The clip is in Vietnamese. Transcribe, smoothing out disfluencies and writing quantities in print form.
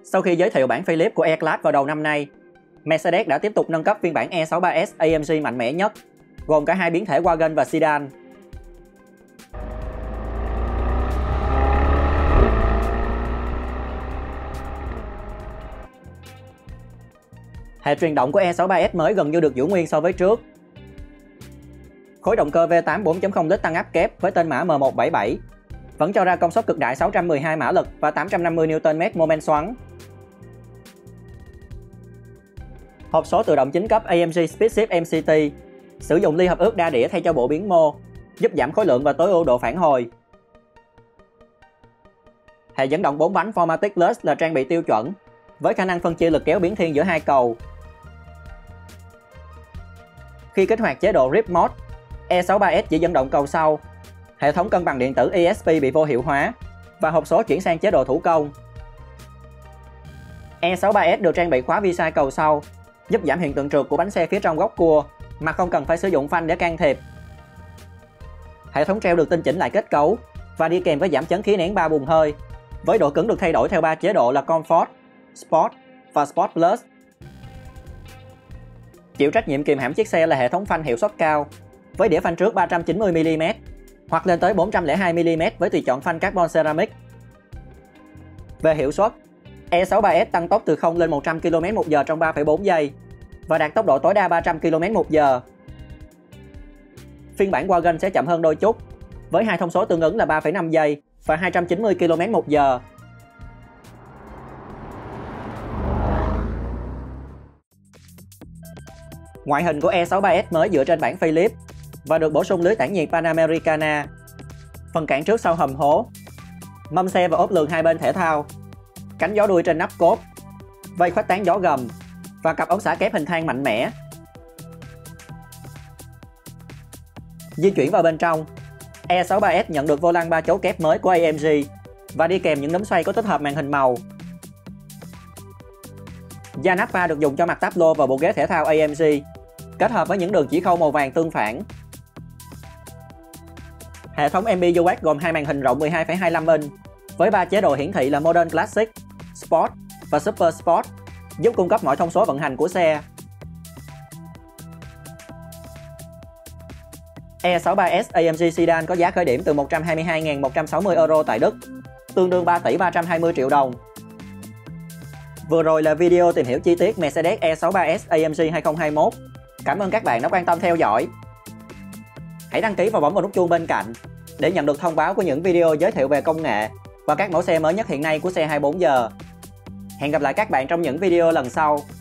Sau khi giới thiệu bản Philips của E-Class vào đầu năm nay, Mercedes đã tiếp tục nâng cấp phiên bản E63s AMG mạnh mẽ nhất, gồm cả hai biến thể wagon và sedan. Hệ truyền động của E63s mới gần như được giữ nguyên so với trước. Khối động cơ V8 4.0 lít tăng áp kép với tên mã M177 vẫn cho ra công suất cực đại 612 mã lực và 850 Nm mô men xoắn. Hộp số tự động 9 cấp AMG Speedshift MCT sử dụng ly hợp ước đa đĩa thay cho bộ biến mô, giúp giảm khối lượng và tối ưu độ phản hồi. Hệ dẫn động 4 bánh 4MATIC Plus là trang bị tiêu chuẩn, với khả năng phân chia lực kéo biến thiên giữa hai cầu. Khi kích hoạt chế độ RIP Mode, E63s chỉ dẫn động cầu sau. Hệ thống cân bằng điện tử ESP bị vô hiệu hóa và hộp số chuyển sang chế độ thủ công. E63s được trang bị khóa vi sai cầu sau, giúp giảm hiện tượng trượt của bánh xe phía trong góc cua mà không cần phải sử dụng phanh để can thiệp. Hệ thống treo được tinh chỉnh lại kết cấu và đi kèm với giảm chấn khí nén 3 buồng hơi, với độ cứng được thay đổi theo 3 chế độ là Comfort, Sport và Sport Plus. Chịu trách nhiệm kìm hãm chiếc xe là hệ thống phanh hiệu suất cao, với đĩa phanh trước 390mm hoặc lên tới 402mm với tùy chọn phanh carbon ceramic. Về hiệu suất, E63s tăng tốc từ 0 lên 100 km/h trong 3,4 giây và đạt tốc độ tối đa 300 km/h. Phiên bản wagon sẽ chậm hơn đôi chút, với hai thông số tương ứng là 3,5 giây và 290 km/h. Ngoại hình của E63s mới dựa trên bản Philips và được bổ sung lưới tản nhiệt Panamericana, phần cản trước sau hầm hố, mâm xe và ốp lường hai bên thể thao, cánh gió đuôi trên nắp cốp, vây khuếch tán gió gầm và cặp ống xả kép hình thang mạnh mẽ. Di chuyển vào bên trong, E63s nhận được vô lăng 3 chấu kép mới của AMG và đi kèm những nấm xoay có tích hợp màn hình màu. Da nappa được dùng cho mặt táp lô và bộ ghế thể thao AMG, kết hợp với những đường chỉ khâu màu vàng tương phản. Hệ thống MBUX gồm hai màn hình rộng 12,25 inch với 3 chế độ hiển thị là Modern Classic, Sport và Super Sport, giúp cung cấp mọi thông số vận hành của xe. E63s AMG Sedan có giá khởi điểm từ 122.160 euro tại Đức, tương đương 3 tỷ 320 triệu đồng. Vừa rồi là video tìm hiểu chi tiết Mercedes E63s AMG 2021. Cảm ơn các bạn đã quan tâm theo dõi. Hãy đăng ký và bấm vào nút chuông bên cạnh để nhận được thông báo của những video giới thiệu về công nghệ và các mẫu xe mới nhất hiện nay của xe 24 giờ. Hẹn gặp lại các bạn trong những video lần sau.